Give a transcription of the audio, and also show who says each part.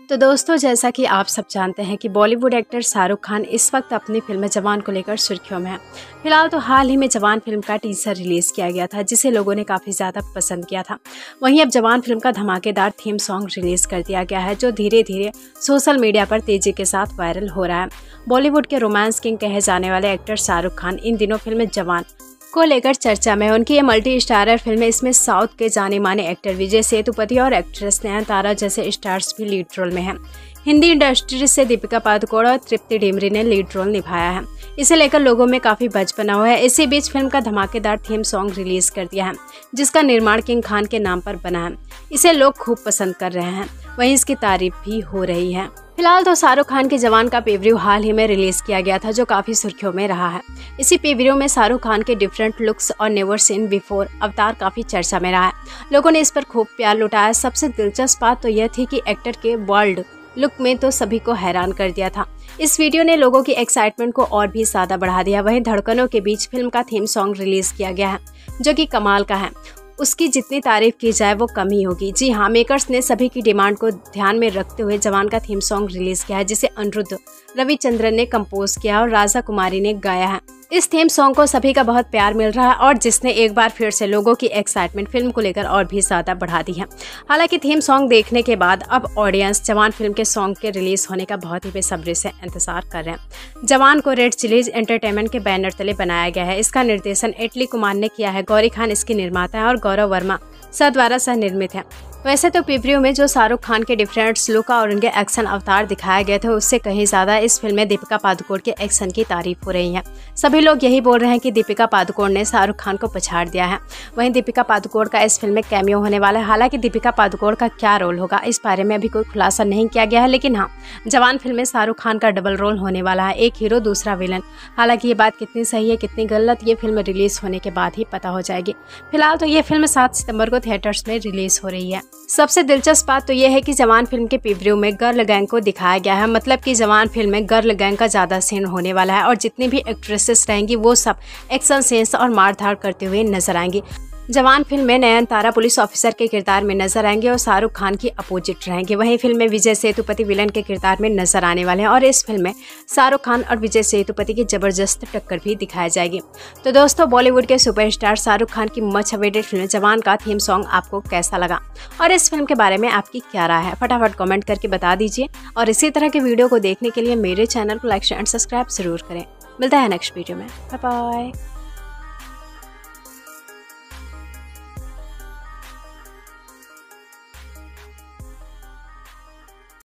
Speaker 1: तो दोस्तों, जैसा कि आप सब जानते हैं कि बॉलीवुड एक्टर शाहरुख खान इस वक्त अपनी फिल्म जवान को लेकर सुर्खियों में है। फिलहाल तो हाल ही में जवान फिल्म का टीजर रिलीज किया गया था, जिसे लोगों ने काफ़ी ज़्यादा पसंद किया था। वहीं अब जवान फिल्म का धमाकेदार थीम सॉन्ग रिलीज कर दिया गया है, जो धीरे धीरे सोशल मीडिया पर तेजी के साथ वायरल हो रहा है। बॉलीवुड के रोमांस किंग कहे जाने वाले एक्टर शाहरुख खान इन दिनों फिल्म जवान को लेकर चर्चा में। उनकी ये मल्टी स्टारर फिल्म है। इसमें साउथ के जाने माने एक्टर विजय सेतुपति और एक्ट्रेस नयनतारा जैसे स्टार्स भी लीड रोल में हैं। हिंदी इंडस्ट्री से दीपिका पादुकोण और तृप्ति डिमरी ने लीड रोल निभाया है। इसे लेकर लोगों में काफी बज़ बना हुआ है। इसी बीच फिल्म का धमाकेदार थीम सॉन्ग रिलीज कर दिया है, जिसका निर्माण किंग खान के नाम पर बना है। इसे लोग खूब पसंद कर रहे हैं, वहीं इसकी तारीफ भी हो रही है। फिलहाल तो शाहरुख खान के जवान का प्रीव्यू हाल ही में रिलीज किया गया था, जो काफी सुर्खियों में रहा है। इसी प्रीव्यू में शाहरुख खान के डिफरेंट लुक्स और नेवर सीन बिफोर अवतार काफी चर्चा में रहा है। लोगों ने इस पर खूब प्यार लुटाया। सबसे दिलचस्प बात तो यह थी कि एक्टर के बोल्ड लुक में तो सभी को हैरान कर दिया था। इस वीडियो ने लोगों की एक्साइटमेंट को और भी ज्यादा बढ़ा दिया। वहीं धड़कनों के बीच फिल्म का थीम सॉन्ग रिलीज किया गया है, जो कि कमाल का है। उसकी जितनी तारीफ की जाए वो कम ही होगी। जी हाँ, मेकर्स ने सभी की डिमांड को ध्यान में रखते हुए जवान का थीम सॉन्ग रिलीज किया है, जिसे अनिरुद्ध रविचंद्रन ने कंपोज किया और राजा कुमारी ने गाया है। इस थीम सॉन्ग को सभी का बहुत प्यार मिल रहा है, और जिसने एक बार फिर से लोगों की एक्साइटमेंट फिल्म को लेकर और भी ज्यादा बढ़ा दी है। हालांकि थीम सॉन्ग देखने के बाद अब ऑडियंस जवान फिल्म के सॉन्ग के रिलीज होने का बहुत ही बेसब्री से इंतजार कर रहे हैं। जवान को रेड चिलीज एंटरटेनमेंट के बैनर तले बनाया गया है। इसका निर्देशन इटली कुमार ने किया है। गौरी खान इसकी निर्माता है और गौरव वर्मा सर द्वारा सह निर्मित है। वैसे तो प्रीव्यू में जो शाहरुख खान के डिफरेंट लुक और उनके एक्शन अवतार दिखाए गए थे, उससे कहीं ज्यादा इस फिल्म में दीपिका पादुकोण के एक्शन की तारीफ हो रही है। सभी लोग यही बोल रहे हैं कि दीपिका पादुकोण ने शाहरुख खान को पछाड़ दिया है। वहीं दीपिका पादुकोण का इस फिल्म में कैमियो होने वाला है। हालांकि दीपिका पादुकोण का क्या रोल होगा, इस बारे में अभी कोई खुलासा नहीं किया गया है, लेकिन हाँ, जवान फिल्म में शाहरुख खान का डबल रोल होने वाला है, एक हीरो दूसरा विलन। हालांकि ये बात कितनी सही है कितनी गलत, ये फिल्म रिलीज होने के बाद ही पता हो जाएगी। फिलहाल तो ये फिल्म 7 सितंबर को थिएटर्स में रिलीज हो रही है। सबसे दिलचस्प बात तो यह है कि जवान फिल्म के प्रीव्यू में गर्ल गैंग को दिखाया गया है। मतलब कि जवान फिल्म में गर्ल गैंग का ज्यादा सीन होने वाला है, और जितनी भी एक्ट्रेसेस रहेंगी वो सब एक्शन सीन्स और मारधाड़ करते हुए नजर आएंगी। जवान फिल्म में नयनतारा पुलिस ऑफिसर के किरदार में नजर आएंगे और शाहरुख खान की अपोजिट रहेंगे। वहीं फिल्म में विजय सेतुपति विलन के किरदार में नजर आने वाले हैं, और इस फिल्म में शाहरुख खान और विजय सेतुपति की जबरदस्त टक्कर भी दिखाई जाएगी। तो दोस्तों, बॉलीवुड के सुपरस्टार शाहरुख खान की मच अवेटेड फिल्म जवान का थीम सॉन्ग आपको कैसा लगा, और इस फिल्म के बारे में आपकी क्या राय है, फटाफट कॉमेंट करके बता दीजिए। और इसी तरह के वीडियो को देखने के लिए मेरे चैनल को लाइक शेयर एंड सब्सक्राइब जरूर करें। मिलता है नेक्स्ट वीडियो में। Bye bye.